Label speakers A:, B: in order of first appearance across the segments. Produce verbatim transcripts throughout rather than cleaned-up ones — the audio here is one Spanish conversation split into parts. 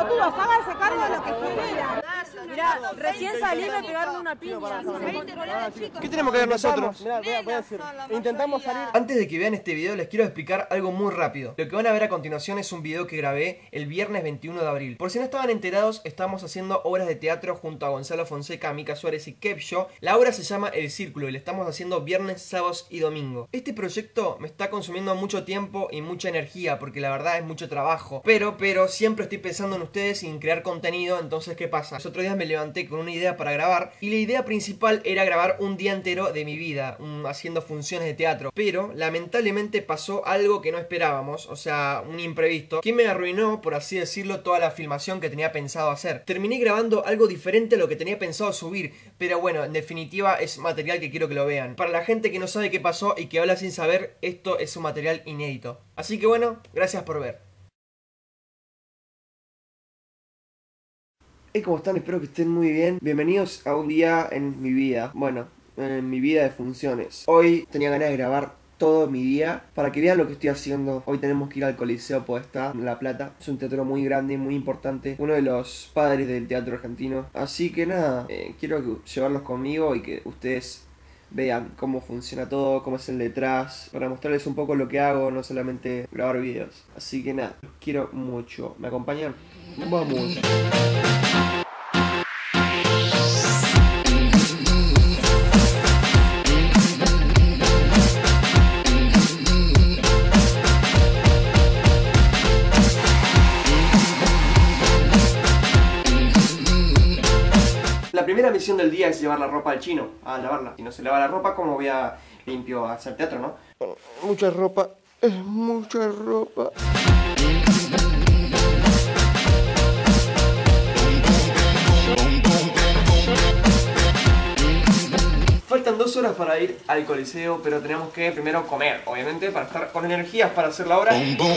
A: ridículos, háganse cargo de lo que generan. Mirá, recién salí de pegarme una piña.
B: ¿Qué tenemos que ver nosotros?
C: Mirá, voy a, voy a decir, intentamos salir.
B: Antes de que vean este video les quiero explicar algo muy rápido. Lo que van a ver a continuación es un video que grabé el viernes veintiuno de abril. Por si no estaban enterados, estamos haciendo obras de teatro junto a Gonzalo Fonseca, Mica Suárez y Kepcho. La obra se llama El Círculo y la estamos haciendo viernes, sábados y domingo. Este proyecto me está consumiendo mucho tiempo y mucha energía porque la verdad es mucho trabajo. Pero, pero siempre estoy pensando en ustedes y en crear contenido. Entonces, ¿qué pasa? Los otros días me levanté con una idea para grabar y la idea principal era grabar un día entero de mi vida um, haciendo funciones de teatro. Pero lamentablemente pasó algo que no esperábamos, o sea, un imprevisto que me arruinó, por así decirlo, toda la filmación que tenía pensado hacer. Terminé grabando algo diferente a lo que tenía pensado subir, pero bueno, en definitiva es material que quiero que lo vean. Para la gente que no sabe qué pasó y que habla sin saber, esto es un material inédito. Así que bueno, gracias por ver. Hey, ¿cómo están? Espero que estén muy bien. Bienvenidos a un día en mi vida. Bueno, en mi vida de funciones. Hoy tenía ganas de grabar todo mi día para que vean lo que estoy haciendo. Hoy tenemos que ir al Coliseo Podestá, en La Plata. Es un teatro muy grande, muy importante, uno de los padres del teatro argentino. Así que nada, eh, quiero llevarlos conmigo y que ustedes vean cómo funciona todo, cómo es el detrás, para mostrarles un poco lo que hago, no solamente grabar videos. Así que nada, los quiero mucho. ¿Me acompañan? Vamos. La primera misión del día es llevar la ropa al chino, a lavarla. Si no se lava la ropa, ¿cómo voy a limpio a hacer teatro, no? Bueno, mucha ropa, es mucha ropa. Faltan dos horas para ir al Coliseo, pero tenemos que primero comer, obviamente, para estar con energías para hacer la obra.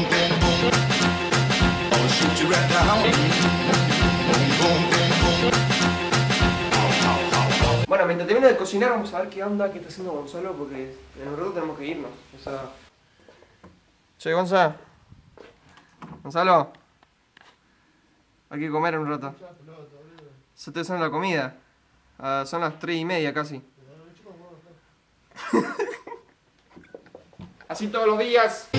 B: Bueno, mientras termino de cocinar vamos a ver qué onda, qué está haciendo Gonzalo, porque en un rato tenemos que irnos. O sea... Che, Gonzalo. Gonzalo. Hay que comer en un rato. Se te sale la comida. Uh, son las tres y media casi. Así todos los días.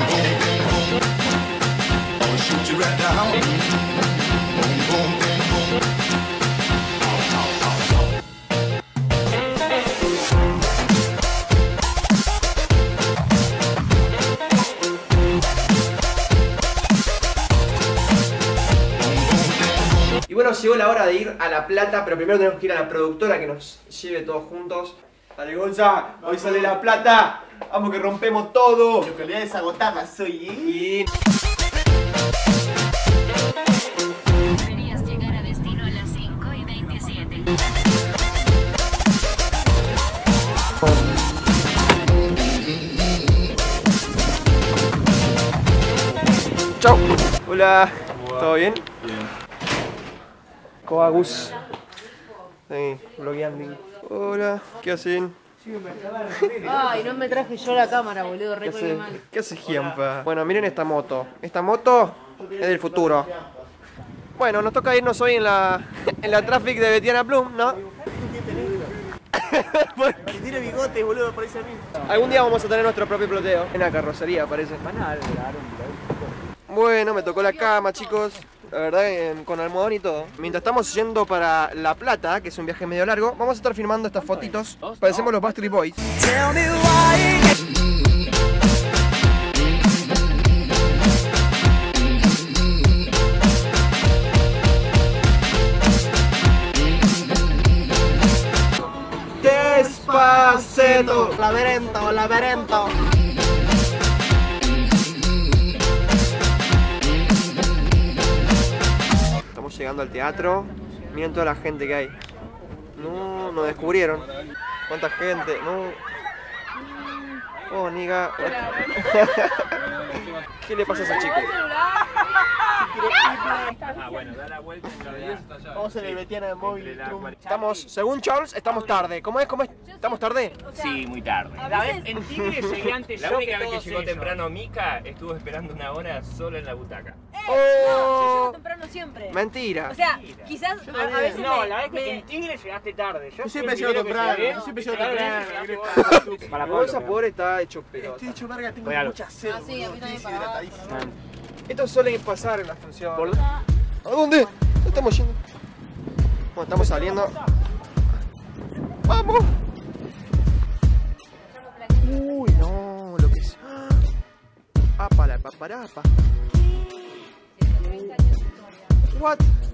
B: Y bueno, llegó la hora de ir a La Plata, pero primero tenemos que ir a la productora que nos lleve todos juntos. Dale, Gonza, hoy sale La Plata. Vamos que rompemos todo.
C: Localidades agotadas soy, ¿eh?
B: Y...
D: Deberías llegar a destino a las cinco y veintisiete.
B: Chau. Hola. ¿Todo bien? Bien. ¿Cómo va, Gus? Sí, blogueando. Hola, ¿qué hacen?
A: Ay, no me traje yo la cámara, boludo, re
B: ¿Qué hace,
A: mal.
B: ¿Qué hace Giampa? Bueno, miren esta moto. Esta moto es del futuro. Bueno, nos toca irnos hoy en la en la traffic de Betiana Plum, ¿no?
C: Tiene bigote, boludo, parece a mí.
B: Algún día vamos a tener nuestro propio ploteo. En la carrocería, parece. Bueno, me tocó la cama, chicos. La verdad, eh, con almohadón y todo. Mientras estamos yendo para La Plata, que es un viaje medio largo, vamos a estar filmando estas fotitos. Parecemos los Backstreet Boys. Despacito.
C: Laberinto, laberinto.
B: Llegando al teatro, miren toda la gente que hay. No, nos descubrieron. ¿Cuánta gente? No. Oh, niga. ¿Qué le pasa a ese chico?
E: Ah, bueno, da la vuelta en la diez está allá.
C: Vamos en el Betiana de móvil.
B: Estamos, según Charles, estamos tarde. ¿Cómo es? ¿Cómo es? ¿Estamos tarde?
E: Sí, muy tarde.
F: La vez en Tigre llegué antes.
E: La
F: yo
E: única vez que
F: todos
E: llegó
F: ellos.
E: temprano Mica estuvo esperando una hora sola en la butaca.
B: ¡Oh!
A: Temprano siempre.
B: Mentira.
A: O sea, quizás a, a veces
F: No,
A: me,
F: la vez que
A: me-
F: en Tigre llegaste tarde. Yo,
C: Yo siempre
F: fui el
C: llego
F: primero que
C: temprano,
F: llegué,
C: yo siempre
F: y
C: llego
F: cada vez
C: temprano,
F: llegaste vos. Para
B: La
F: Pablo,
B: bolsa
F: mira.
B: pobre está hecho pelota.
C: Estoy hecho verga, tengo
F: Voy a-
C: mucha sed.
A: Ah, sí, a mí
C: boludo,
A: también
C: estoy
A: para abajo.
C: deshidratadísimo.
B: Esto suele pasar en las funciones.
F: Por-
B: ¿A dónde? ¿Dónde estamos yendo? Bueno, estamos saliendo. ¡Vamos! Uy, no, lo que es. ¡Apa la paparapa! What?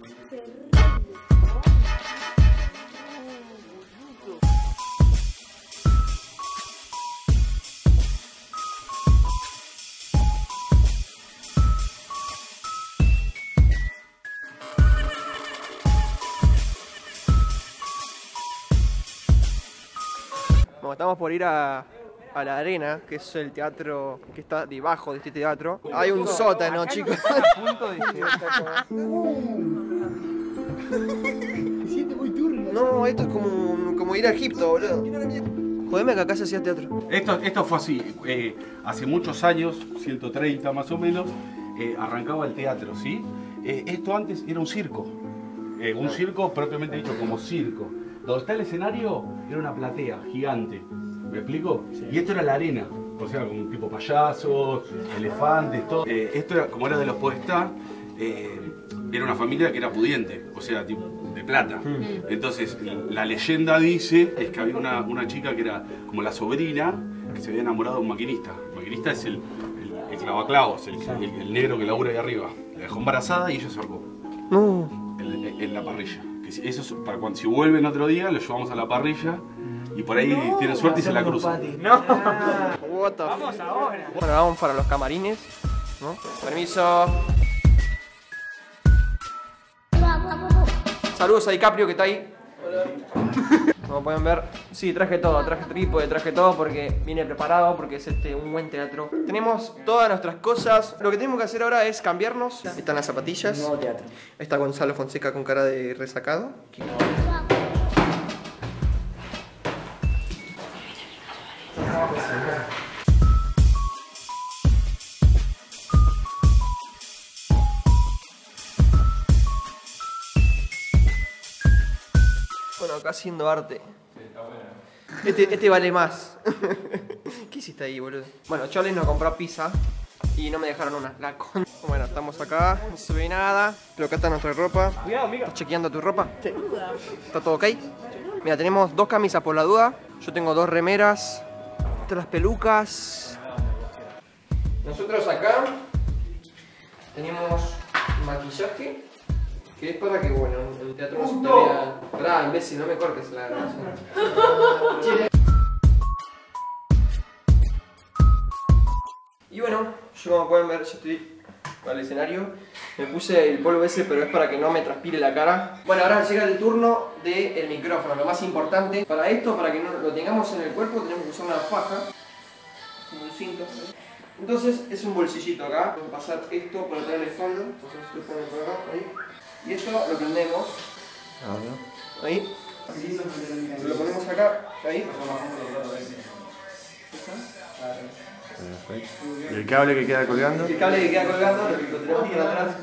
B: Bueno, estamos por ir a, a la arena, que es el teatro que está debajo de este teatro. Hay un sótano, chicos. No, esto es como, como ir a Egipto, boludo. Jodeme que acá se hacía teatro.
G: Esto, esto fue así, eh, hace muchos años, ciento treinta más o menos, eh, arrancaba el teatro, ¿sí? Eh, esto antes era un circo, eh, un circo propiamente dicho como circo. Donde está el escenario era una platea gigante, ¿me explico? Y esto era la arena, o sea, como tipo payasos, elefantes, todo. Eh, esto era, como era de los Podestá, eh, era una familia que era pudiente, o sea, tipo de plata. Entonces, la leyenda dice es que había una, una chica que era como la sobrina que se había enamorado de un maquinista. El maquinista es el, el, el clavaclavos, el, el, el negro que labura ahí arriba. La dejó embarazada y ella se ahorcó
B: No.
G: en, en- en la parrilla. Que si- eso es para cuando si vuelven otro día, lo llevamos a la parrilla y por ahí tienen suerte y se la cruzan.
F: No.
B: What the
F: Vamos ahora.
B: Bueno, vamos para los camarines, ¿no? Permiso. Saludos a DiCaprio que está ahí. Como pueden ver, sí, traje todo, traje trípode, traje todo porque vine preparado, porque es este un buen teatro. Tenemos todas nuestras cosas. Lo que tenemos que hacer ahora es cambiarnos. Están las zapatillas.
F: Nuevo teatro.
B: Está Gonzalo Fonseca con cara de resacado. Bueno, acá haciendo arte. Este, este vale más. ¿Qué hiciste ahí, boludo? Bueno, Choles nos compró pizza y no me dejaron una. La con... Bueno, estamos acá, no se ve nada. Pero acá está nuestra ropa.
F: Cuidado, amiga.
B: ¿Estás chequeando tu ropa? Sí. ¿Está todo ok? Mira, tenemos dos camisas por la duda. Yo tengo dos remeras. Estas las pelucas. Nosotros acá tenemos maquillaje. Que es para que, bueno, en el teatro no se te vea... Pará, imbécil, no me cortes la grabación. Y bueno, yo como pueden ver, ya estoy al escenario. Me puse el polvo ese, pero es para que no me transpire la cara. Bueno, ahora llega el turno del micrófono, lo más importante. Para esto, para que no lo tengamos en el cuerpo, tenemos que usar una faja. Como un cinto. Entonces, es un bolsillito acá. Vamos a pasar esto por atrás del fondo. Entonces, lo ponen por acá, ahí. Y esto lo prendemos. Ahí. Lo ponemos acá. Ahí.
H: ¿Y el cable que queda colgando?
B: El cable que queda colgando, lo que lo tenemos por atrás.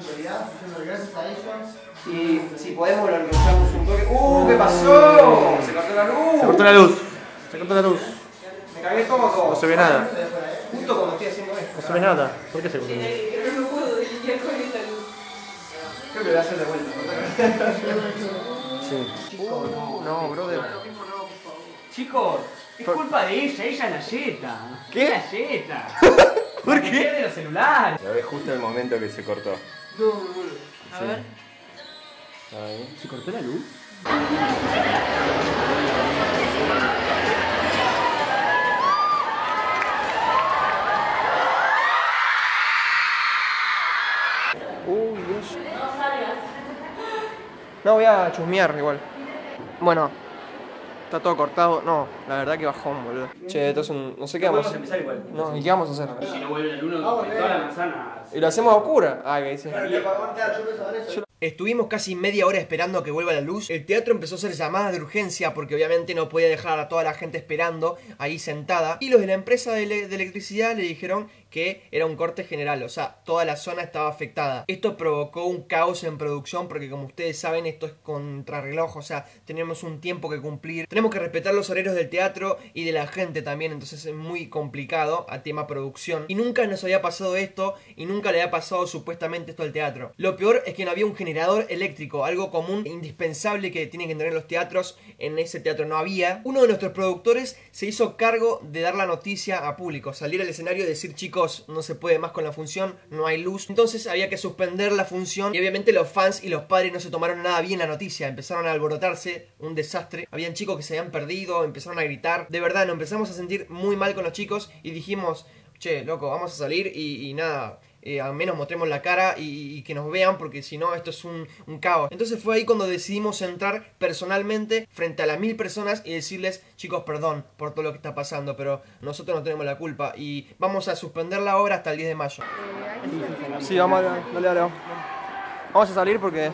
B: Y si podemos lo enrollamos un toque. ¡Uh! ¿Qué pasó? Se cortó la luz.
H: Se cortó la luz. Se cortó la luz.
B: Me cagué todo.
H: No se ve nada.
B: Justo cuando estoy haciendo esto.
H: No se ve nada. ¿Por qué se cortó la luz?
B: Creo que lo voy a hacer de vuelta.
H: Sí.
B: Uh, no, brother.
F: Chicos, es culpa de ella, ella es la yeta.
B: ¿Qué?
F: Es la yeta.
B: ¿Por
F: Que
B: qué?
F: pierde los celulares.
H: La ves justo en el momento que se cortó.
A: A ver.
H: Ahí.
F: ¿Se cortó la luz?
B: Uy, Dios. No, voy a chusmear igual. Bueno, está todo cortado. No, la verdad que bajón, boludo. Che, esto es un... No sé qué vamos a hacer.
F: igual.
B: No, ¿y qué vamos a hacer?
F: Si no vuelve el uno, toda la manzana.
B: Y lo hacemos a oscura. Ah, que dice.
C: Yo
B: Estuvimos casi media hora esperando a que vuelva la luz. El teatro empezó a hacer llamadas de urgencia porque obviamente no podía dejar a toda la gente esperando ahí sentada. Y los de la empresa de, ele- de electricidad le dijeron que era un corte general, o sea, toda la zona estaba afectada. Esto provocó un caos en producción porque, como ustedes saben, esto es contrarreloj, o sea, tenemos un tiempo que cumplir, tenemos que respetar los horarios del teatro y de la gente también, entonces es muy complicado a tema producción. Y nunca nos había pasado esto y nunca le había pasado supuestamente esto al teatro. Lo peor es que no había un generador eléctrico, algo común e indispensable que tienen que tener los teatros. En ese teatro no había. Uno de nuestros productores se hizo cargo de dar la noticia a público, salir al escenario y decir: chicos, no se puede más con la función, no hay luz. Entonces había que suspender la función y obviamente los fans y los padres no se tomaron nada bien la noticia, empezaron a alborotarse, un desastre. Habían chicos que se habían perdido, empezaron a gritar. De verdad, nos empezamos a sentir muy mal con los chicos y dijimos: che, loco, vamos a salir y, y nada, eh, al menos mostremos la cara y, y que nos vean, porque si no esto es un, un caos. Entonces fue ahí cuando decidimos entrar personalmente frente a las mil personas y decirles: chicos, perdón por todo lo que está pasando, pero nosotros no tenemos la culpa y vamos a suspender la obra hasta el diez de mayo.
I: Sí, vamos a dale, dale, dale. Vamos a salir porque...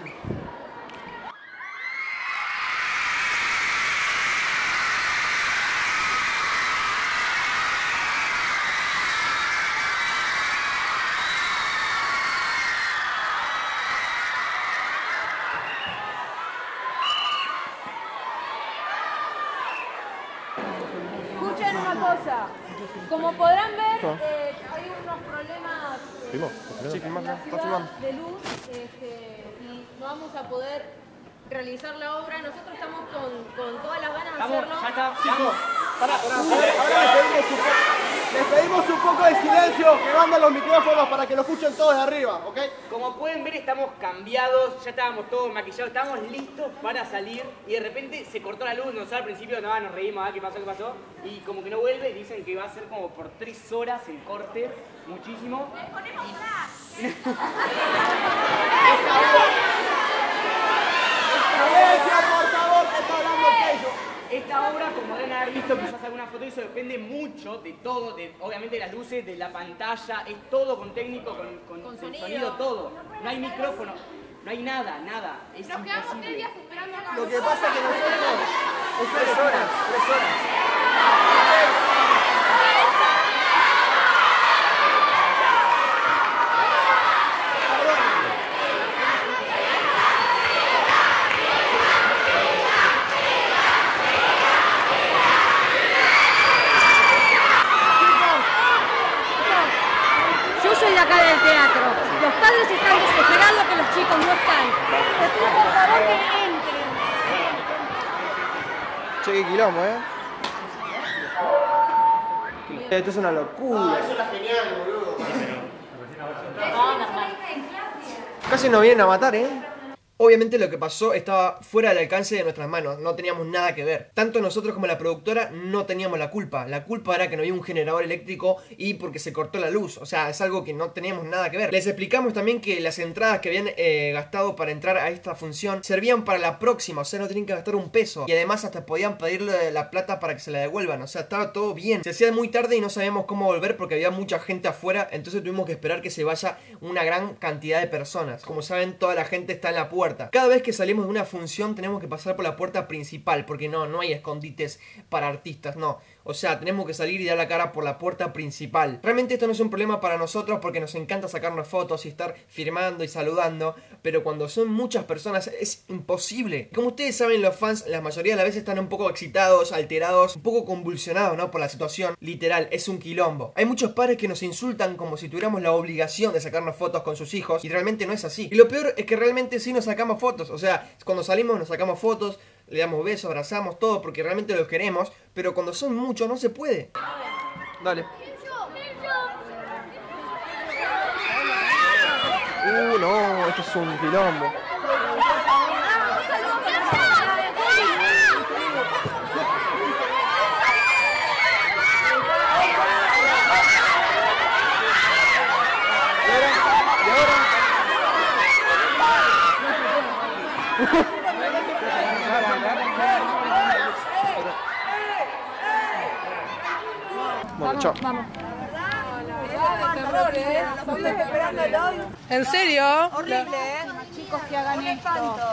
A: Escuchen una cosa. Como podrán ver, eh, hay unos problemas
I: ¿Filmó? Sí,
A: en la ciudad de luz este, y no vamos a poder realizar la obra. Nosotros estamos con, con todas las ganas de hacerlo.
F: Ya está, vamos.
C: Pará, pará. Ahora les pedimos, un, les pedimos un poco de silencio, que mandan los micrófonos para que lo escuchen todos de arriba, ¿ok?
F: Como pueden ver, estamos cambiados, ya estábamos todos maquillados, estábamos listos para salir y de repente se cortó la luz. Nosotros al principio no, nos reímos, ah, ¿qué pasó, qué pasó? Y como que no vuelve, dicen que va a ser como por tres horas el corte, muchísimo. ¡Les ponemos flash!
C: Silencio, por favor, que está hablando Pello.
F: Esta obra, como deben haber visto quizás alguna foto, eso depende mucho de todo, de, obviamente de las luces, de la pantalla, es todo con técnico, con, con,
A: Con
F: el
A: sonido.
F: sonido, todo. No hay micrófono, no hay nada, nada. Es
A: Nos quedamos tres
F: imposible.
A: días esperando acá.
C: Lo que pasa es que nosotros... Tres horas, tres horas.
A: Yo soy de acá del teatro. Los padres están desesperados que los chicos no están. Les pido por favor que entren.
I: Che, qué quilombo, ¿eh? Esto es una locura.
C: Eso era genial, boludo.
I: Casi nos vienen a matar, ¿eh?
B: Obviamente lo que pasó estaba fuera del alcance de nuestras manos, no teníamos nada que ver. Tanto nosotros como la productora no teníamos la culpa. La culpa era que no había un generador eléctrico y porque se cortó la luz. O sea, es algo que no teníamos nada que ver. Les explicamos también que las entradas que habían eh, gastado para entrar a esta función servían para la próxima, o sea, no tenían que gastar un peso. Y además hasta podían pedirle la plata para que se la devuelvan. O sea, estaba todo bien. Se hacía muy tarde y no sabíamos cómo volver porque había mucha gente afuera. Entonces tuvimos que esperar que se vaya una gran cantidad de personas. Como saben, toda la gente está en la puerta. Cada vez que salimos de una función tenemos que pasar por la puerta principal, porque no, no hay escondites para artistas, no. O sea, tenemos que salir y dar la cara por la puerta principal. Realmente esto no es un problema para nosotros porque nos encanta sacarnos fotos y estar firmando y saludando, pero cuando son muchas personas es imposible. Como ustedes saben, los fans la mayoría de las veces están un poco excitados, alterados, un poco convulsionados, ¿no? Por la situación. Literal, es un quilombo. Hay muchos padres que nos insultan como si tuviéramos la obligación de sacarnos fotos con sus hijos y realmente no es así. Y lo peor es que realmente sí nos sacamos fotos. O sea, cuando salimos nos sacamos fotos, le damos besos, abrazamos, todo porque realmente los queremos, pero cuando son muchos no se puede.
I: Dale. Uh, no, esto es un quilombo. Bueno, chao.
A: Vamos. ¿En serio? Horrible, ¿eh? Chicos que hagan esto.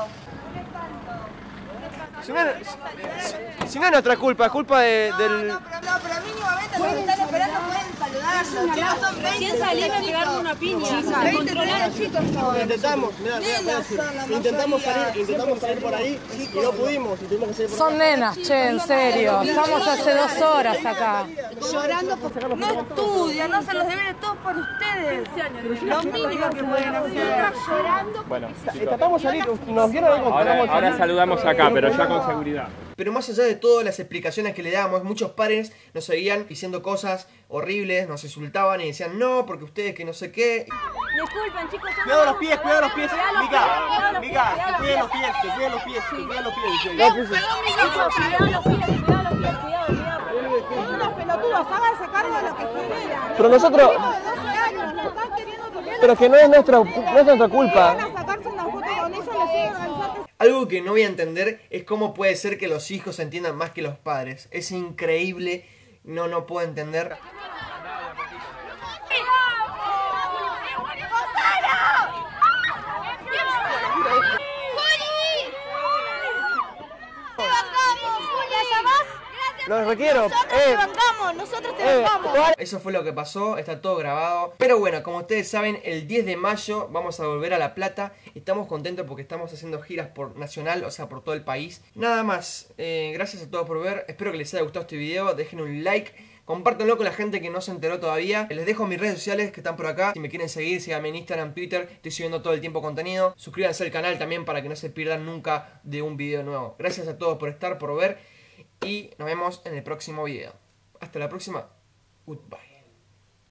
I: Si no, si, si no es nuestra culpa, es culpa de, del...
J: No, pero, no, pero mínimamente los que están esperando pueden saludar.
A: Recién salí a pegarme una piña. Se controlaron.
C: Intentamos, mirá, mirá, mirá, intentamos salir, intentamos salir por ahí y no pudimos. Y tuvimos que salir por
J: Son nenas, che, en serio. Estamos hace dos horas acá.
A: Llorando porque no estudian, no hacen los deberes todos por ustedes. Lo mínimo que pueden hacer. Llorando.
E: Bueno,
C: Tratamos de salir, nos dieron algo.
E: ahora, ahora saludamos acá, pero ya con seguridad.
B: Pero más allá de todas las explicaciones que le damos, muchos padres nos seguían diciendo cosas horribles, nos insultaban y decían no, porque ustedes que no sé qué.
A: Disculpen, chicos.
C: Cuidado los pies, cuidado los pies. Mica, Mica, que cuiden los pies, que cuiden los pies, que cuiden los pies.
A: Cuidado los pies, cuidado los pies, cuidado, cuidado. Son unos pelotudos, háganse cargo de lo que generan.
I: Pero nosotros...
A: doce años, nos están queriendo tocar.
I: Pero es que no es nuestra, no es nuestra culpa.
A: Sacarse una foto con ellos, les siguen organizando.
B: Algo que no voy a entender es cómo puede ser que los hijos entiendan más que los padres. Es increíble, no, no puedo entender.
I: Los requiero.
A: Nosotros
I: Eh,
A: te bancamos, nosotros te
I: eh,
A: bancamos.
B: Eso fue lo que pasó, está todo grabado. Pero bueno, como ustedes saben, el diez de mayo vamos a volver a La Plata. Estamos contentos porque estamos haciendo giras por nacional, o sea, por todo el país. Nada más, eh, gracias a todos por ver. Espero que les haya gustado este video. Dejen un like, compártanlo con la gente que no se enteró todavía. Les dejo mis redes sociales que están por acá. Si me quieren seguir, síganme en Instagram, Twitter. Estoy subiendo todo el tiempo contenido. Suscríbanse al canal también para que no se pierdan nunca de un video nuevo. Gracias a todos por estar, por ver. Y nos vemos en el próximo video. Hasta la próxima. Goodbye.